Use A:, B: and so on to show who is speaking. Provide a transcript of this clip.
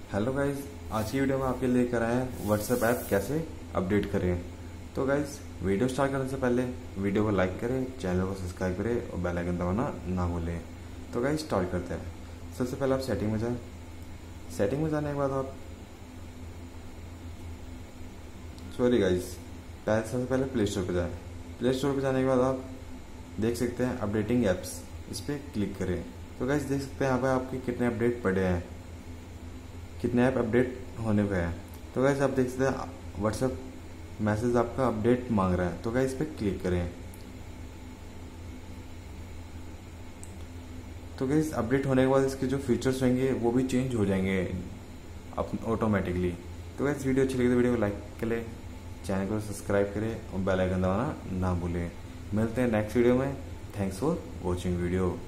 A: Hello guys, आज की video में आपके लिए लेकर आए हैं व्हाट्सएप ऐप कैसे अपडेट करें। तो गाइज, वीडियो स्टार्ट करने से पहले वीडियो को लाइक करें, चैनल को सब्सक्राइब करें और बेल आइकन दबाना ना भूलें। तो गाइज स्टार्ट करते हैं। सबसे पहले आप सेटिंग में जाएं। सेटिंग में जाने के बाद आप सबसे पहले प्ले स्टोर पर जाएं। प्ले स्टोर पर जाने के बाद आप देख सकते हैं अपडेटिंग ऐप्स, इस पर क्लिक करें। तो गाइज देख सकते हैं यहाँ पर आपके कितने अपडेट पड़े हैं, कितने ऐप अपडेट होने पे हैं। तो गाइस आप देख सकते हैं व्हाट्सएप मैसेज आपका अपडेट मांग रहा है, तो गाइस इस पर क्लिक करें। तो गाइस अपडेट होने के बाद इसके जो फीचर्स होंगे वो भी चेंज हो जाएंगे ऑटोमेटिकली। तो गाइस वीडियो अच्छी लगी तो वीडियो को लाइक करें, चैनल को सब्सक्राइब करें और बेल आइकन दबाना ना भूलें। मिलते हैं नेक्स्ट वीडियो में। Thanks for watching video.